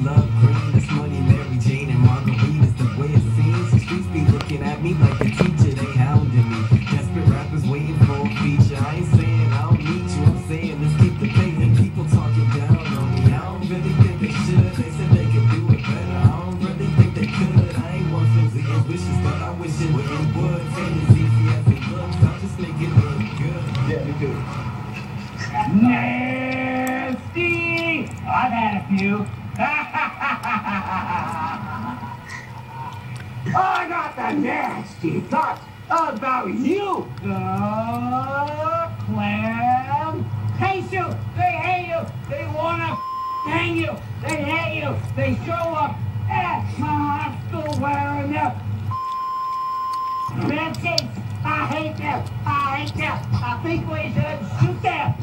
love green, that's money, Mary Jane, and margaritas. The way it seems, the streets be looking at me like a teacher, they hounding me. Desperate rappers waiting for a feature. I ain't saying I don't need you, I'm saying let's keep the pace. And people talking down on me, I don't really think they should. They said they could do it better, I don't really think they could. I ain't one for the wishes, but I wish it would. Ain't as easy as it looks, I'll just make it look good. Yeah, we do. Nasty! I've had a few. I got the nasty thoughts about you, Clam. Hate you! They hate you! They wanna hang you! They hate you! They show up at my hospital wearing their red shades! I hate them! I hate them! I think we should shoot them!